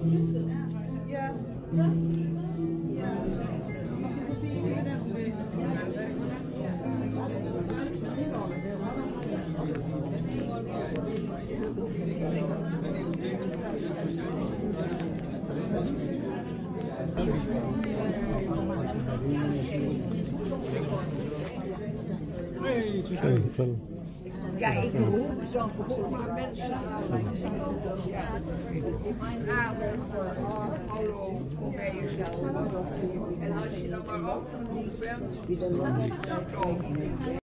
Ja. Ja, ik roep dan voor mensen. Ja, hallo, kom bij jezelf. En als je dan maar afgenoemd bent, dan